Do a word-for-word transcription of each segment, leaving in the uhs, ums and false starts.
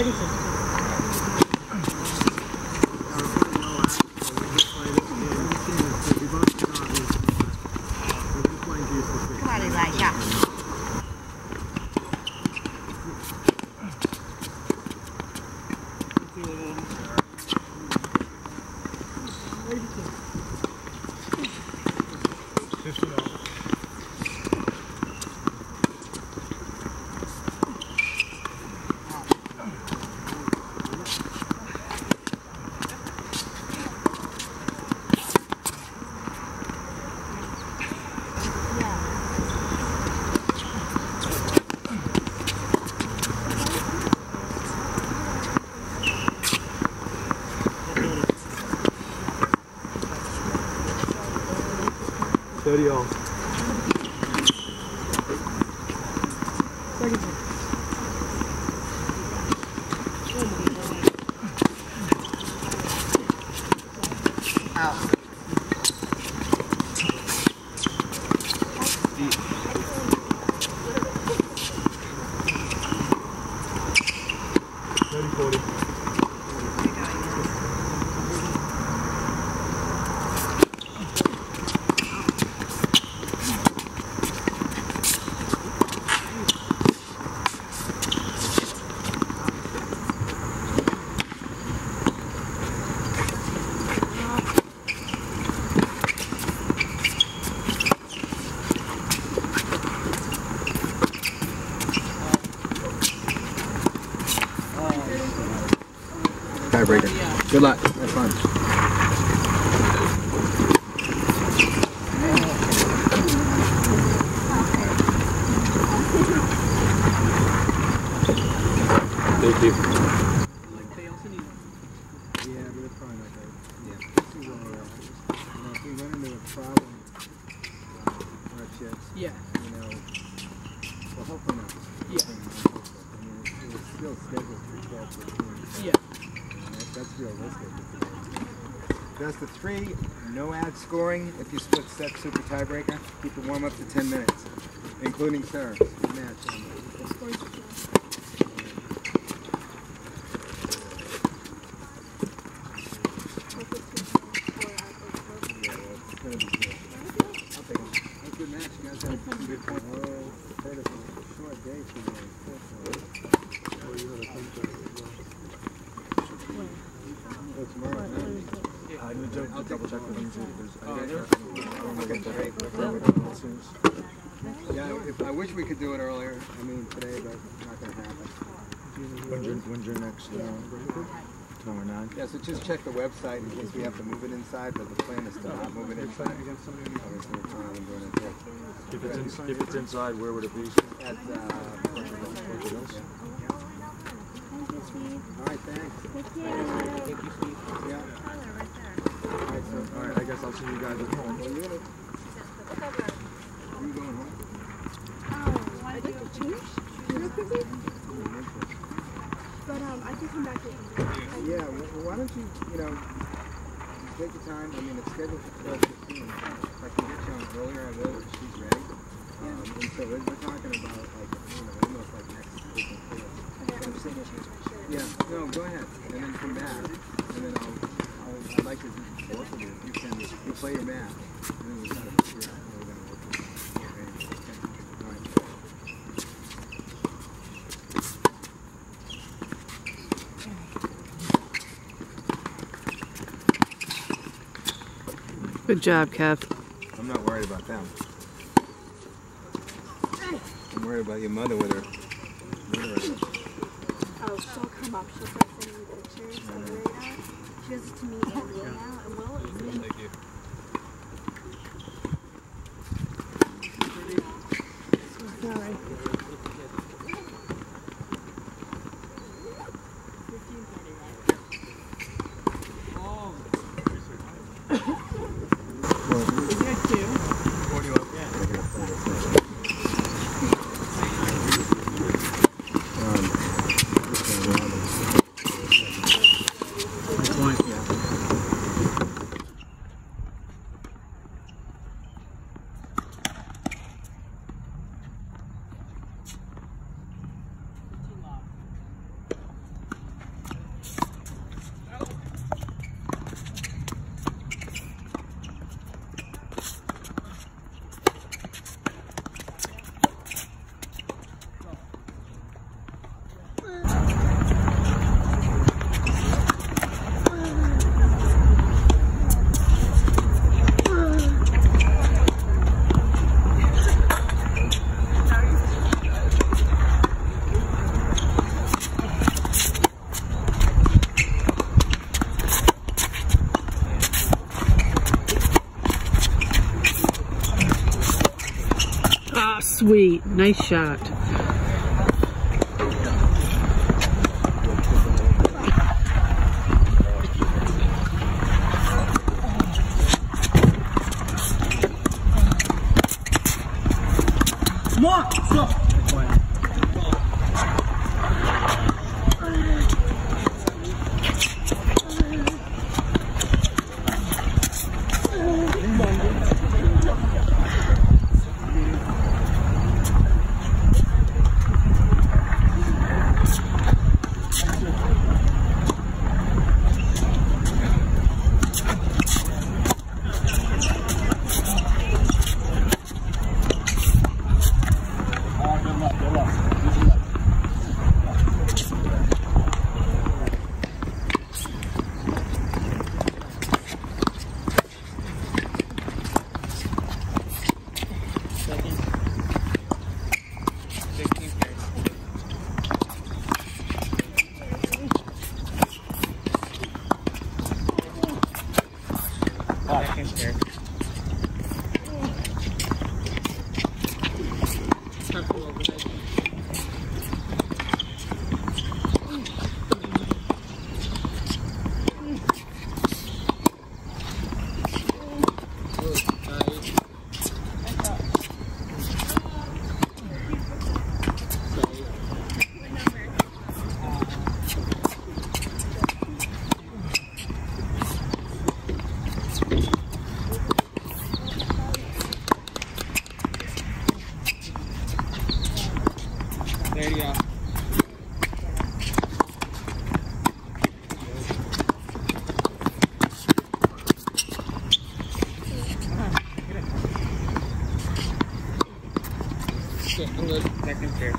thirty all. thirty forty. Tiebreaker. Good luck. Have fun. Thank you. Yeah, but it's probably not good. Yeah. This is all right. You know, if we run into a problem, uh, our chips, yeah. You know, well, hopefully not. Yeah. I mean, it's, it's still scheduled for twelve fifteen. Yeah. That's realistic. Best of three, no ad scoring. If you split set super tiebreaker, keep the warm up to ten minutes, including serves. Match. Good match. You guys had some good points. Well, it's a short day for you, unfortunately. Oh, you had a Oh, tomorrow. I need to I'll double check with them too because yeah, if I wish we could do it earlier. I mean today, but it's not going to happen. When's your, when's your next uh, tomorrow nine? Yeah, so just check the website in case we have to move it inside, but the plan is to not move it inside. Obviously, we're planning on doing it there. If it's, in, if it's inside, where would it be? At uh, Portugal. Yeah. All right, thanks. Thank you. Thank you, Steve. Yeah. All right, so, all right, I guess I'll see you guys at home. Well, you're gonna... Are you going home? Oh, I like to change real quickly. But um, I can come back in. Yeah, well, why don't you, you know, take your time. I mean, it's scheduled for twelve fifteen. If I can get you on earlier, I will if she's ready. Um, and so we're, we're talking about, like, you know, almost like next week and four. Yeah, no, go ahead, and then come back, and then I'll, I'll I'd like to work with you. You can, you play your math, and then we gotta figure out how we're gonna work with you. All right. Good job, Kev. I'm not worried about them. I'm worried about your mother with her. Oh, she'll come up. She'll start sending me pictures of the radar. She does it to me and Will now, and Will is me. Thank you. Sorry. Sweet. Nice shot. Come on! Stop! There you go. Okay, I'm good. Second chair.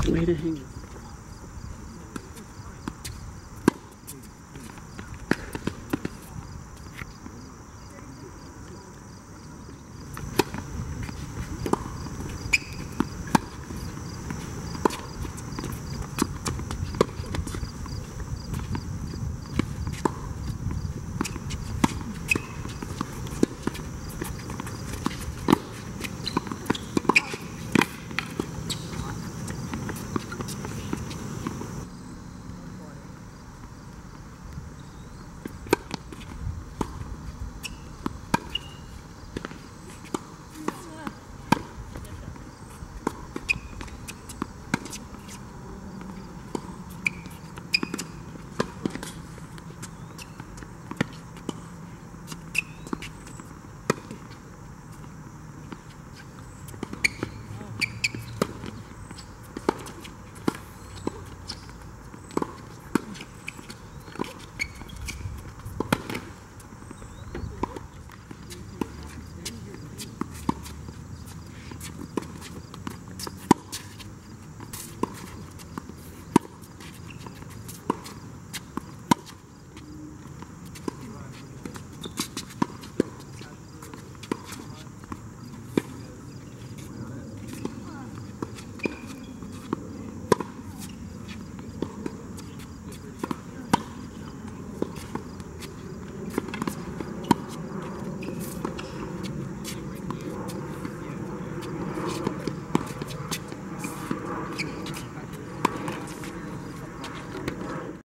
Way to hang it.